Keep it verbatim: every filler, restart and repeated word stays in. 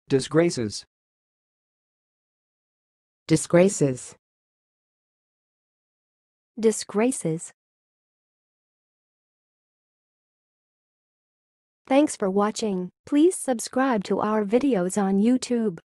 disgraces, disgraces, disgraces. Thanks for watching. Please subscribe to our videos on YouTube.